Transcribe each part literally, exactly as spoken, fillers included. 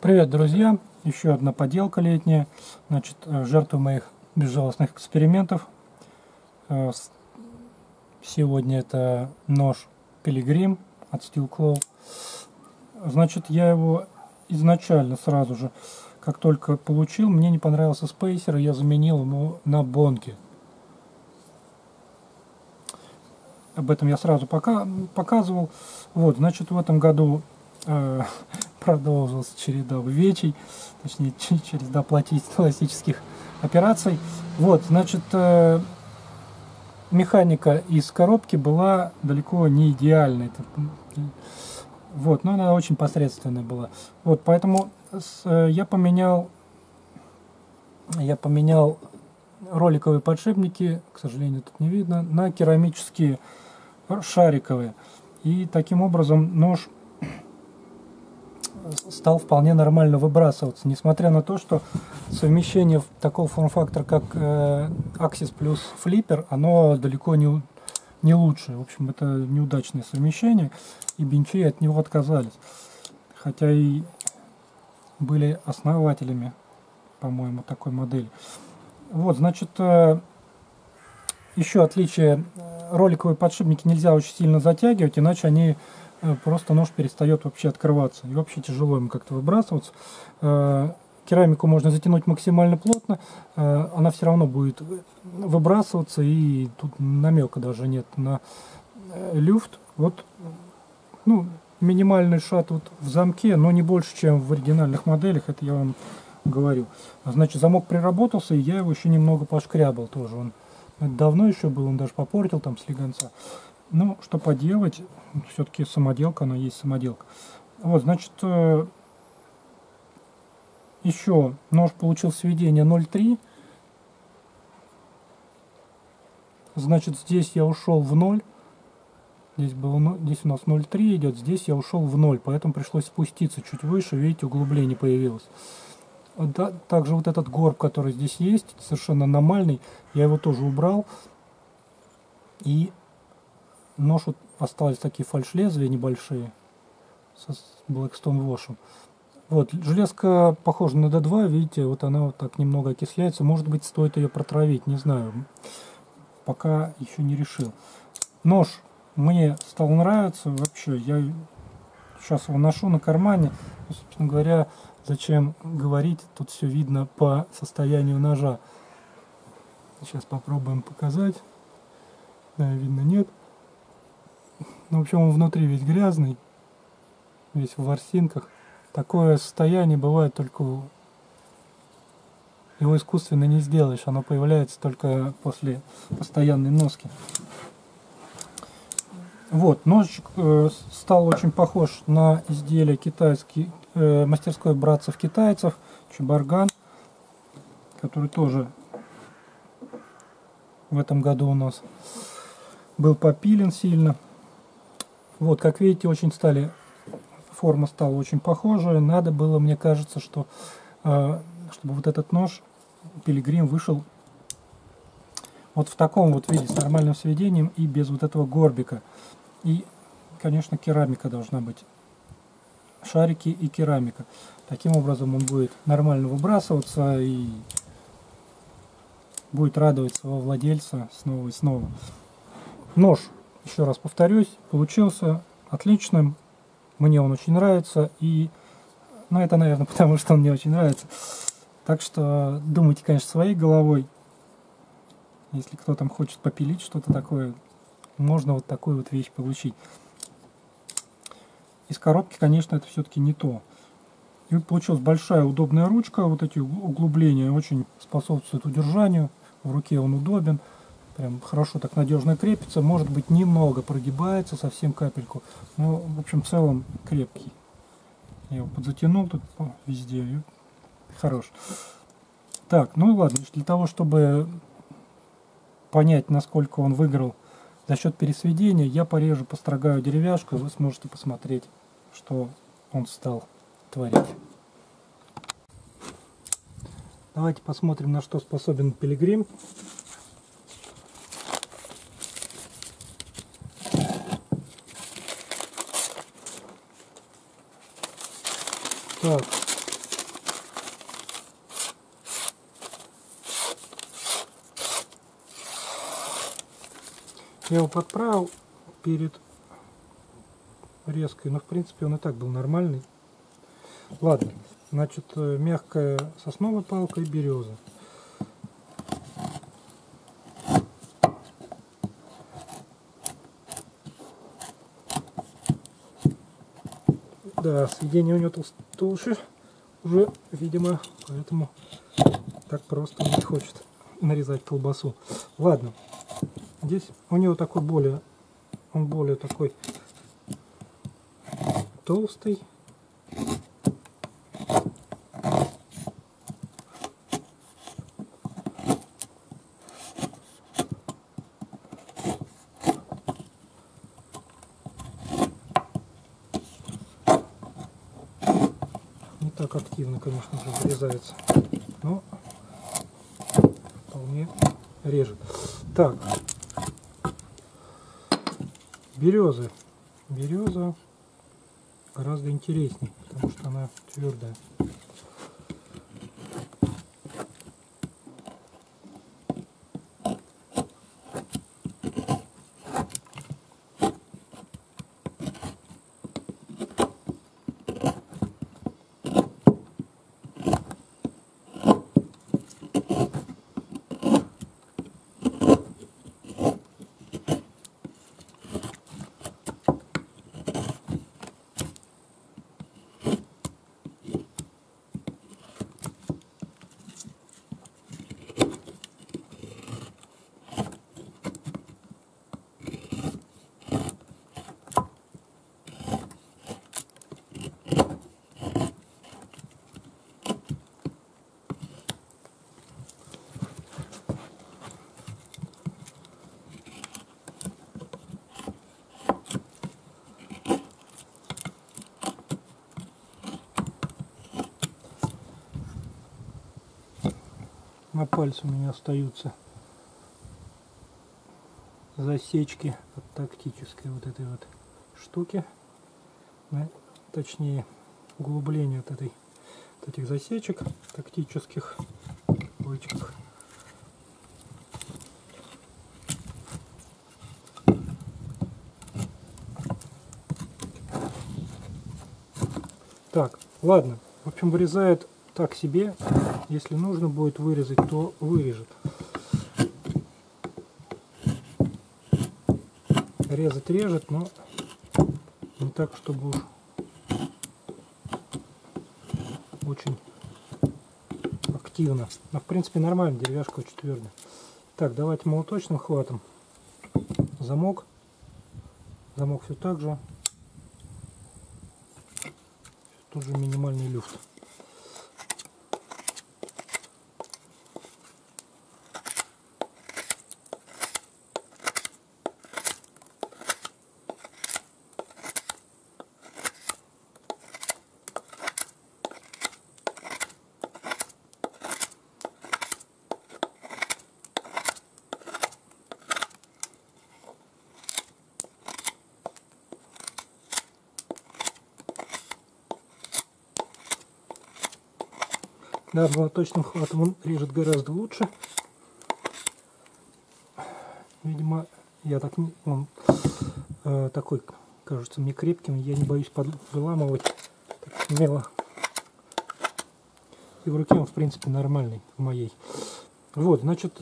Привет, друзья! Еще одна поделка летняя. Значит, жертва моих безжалостных экспериментов. Сегодня это нож Пилигрим от Steel Claw. Значит, я его изначально сразу же, как только получил, мне не понравился спейсер, и я заменил ему на Бонки. Об этом я сразу пока показывал. Вот, значит, в этом году э, продолжилась череда увечий, точнее, череда пластических операций. Вот, значит, э, механика из коробки была далеко не идеальной. Вот, но она очень посредственная была. Вот, поэтому с, э, я поменял, я поменял роликовые подшипники, к сожалению, тут не видно, на керамические шариковые. И таким образом нож стал вполне нормально выбрасываться, несмотря на то, что совмещение такого форм-фактора, как э, Axis плюс флиппер, оно далеко не, не лучшее. В общем, это неудачное совмещение, и бенчи от него отказались. Хотя и были основателями, по-моему, такой модели. Вот, значит, э, еще отличие: роликовые подшипники нельзя очень сильно затягивать, иначе они э, просто нож перестает вообще открываться. И вообще тяжело ему как-то выбрасываться. Э, керамику можно затянуть максимально плотно, э, она все равно будет выбрасываться, и тут намека даже нет на э, люфт. Вот, ну, минимальный шат вот в замке, но не больше, чем в оригинальных моделях, это я вам говорю. Значит, замок приработался, и я его еще немного пошкрябал тоже. Он давно еще был, он даже попортил там слегонца. Ну, что поделать, все-таки самоделка, она есть самоделка. Вот, значит, еще нож получил сведение ноль три. Значит, здесь я ушел в ноль. Здесь, было, здесь у нас ноль три идет, здесь я ушел в ноль, поэтому пришлось спуститься чуть выше, видите, углубление появилось. Да, также вот этот горб, который здесь есть, совершенно аномальный, я его тоже убрал. И нож, вот остались такие фальш-лезвия небольшие со Blackstone Wash. Вот, железка похожа на дэ два, видите, вот она вот так немного окисляется. Может быть, стоит ее протравить, не знаю, пока еще не решил. Нож мне стал нравиться вообще, я сейчас его ношу на кармане, собственно говоря. Зачем говорить, тут все видно по состоянию ножа. Сейчас попробуем показать. Да, видно, нет. Ну, в общем, он внутри весь грязный, весь в ворсинках. Такое состояние бывает только у... Его искусственно не сделаешь, оно появляется только после постоянной носки. Вот, ножичек э, стал очень похож на изделие китайский, э, мастерской братцев-китайцев, Чебарган, который тоже в этом году у нас был попилен сильно. Вот, как видите, очень стали, форма стала очень похожая. Надо было, мне кажется, что э, чтобы вот этот нож Пилигрим вышел вот в таком вот виде, с нормальным сведением и без вот этого горбика. И, конечно, керамика должна быть. Шарики и керамика. Таким образом он будет нормально выбрасываться и будет радовать своего владельца снова и снова. Нож, еще раз повторюсь, получился отличным. Мне он очень нравится. И, ну, это, наверное, потому что он мне очень нравится. Так что думайте, конечно, своей головой. Если кто там хочет попилить что-то такое, можно вот такую вот вещь получить. Из коробки, конечно, это все-таки не то. И получилась большая удобная ручка. Вот эти углубления очень способствуют удержанию. В руке он удобен. Прям хорошо так надежно крепится. Может быть, немного прогибается, совсем капельку. Но, в общем, в целом крепкий. Я его подзатянул тут везде. И хорош. Так, ну ладно. Для того, чтобы понять, насколько он выиграл за счет пересведения, я порежу, построгаю деревяшку, и вы сможете посмотреть, что он стал творить. Давайте посмотрим, на что способен Пилигрим. Так, Я его подправил перед резкой, но в принципе он и так был нормальный. Ладно, значит, мягкая сосновая палка и береза. Да, сведение у него толще уже, видимо, поэтому так просто не хочет нарезать колбасу. Ладно, здесь у него такой более, он более такой толстый. Не так активно, конечно же, вырезается, но вполне режет. Так, березы. Береза гораздо интереснее, потому что она твердая. На пальце у меня остаются засечки от тактической вот этой вот штуки, да, точнее углубление от этой от этих засечек тактических. Ойчик. Так, ладно, в общем, вырезает так себе. Если нужно будет вырезать, то вырежет. Резать режет, но не так, чтобы уж очень активно. Но в принципе нормально, деревяшка очень твердая. Так, давайте молоточным хватом. Замок. Замок все так же. Тут же минимальный люфт. Да, молоточным хватом он режет гораздо лучше. Видимо, я так не, он э, такой, кажется мне крепким, я не боюсь выламывать так смело. И в руке он в принципе нормальный, в моей. Вот, значит,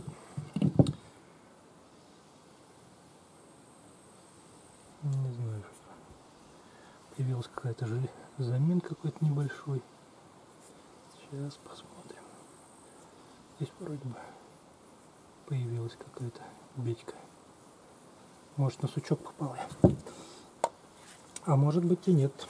не знаю, появилась какая-то же замин какой-то небольшой. Сейчас посмотрим. Здесь вроде бы появилась какая-то бечка. Может, на сучок попал я. А может быть и нет.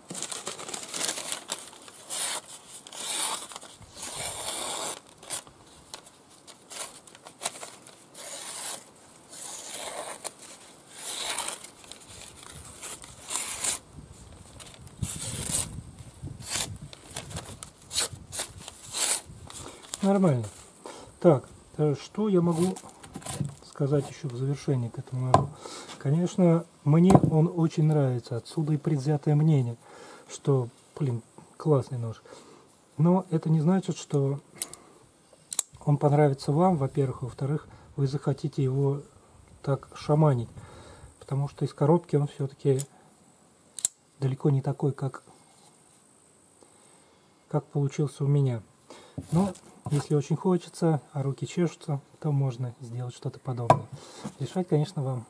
Нормально. Так, что я могу сказать еще в завершении к этому ножу? Конечно, мне он очень нравится. Отсюда и предвзятое мнение, что, блин, классный нож. Но это не значит, что он понравится вам, во-первых. Во-вторых, вы захотите его так шаманить. Потому что из коробки он все-таки далеко не такой, как, как получился у меня. Но если очень хочется, а руки чешутся, то можно сделать что-то подобное. Решать, конечно, вам.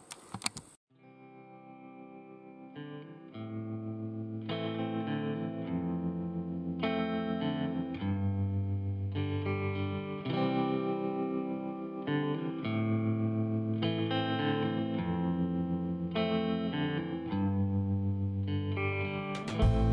Thank you.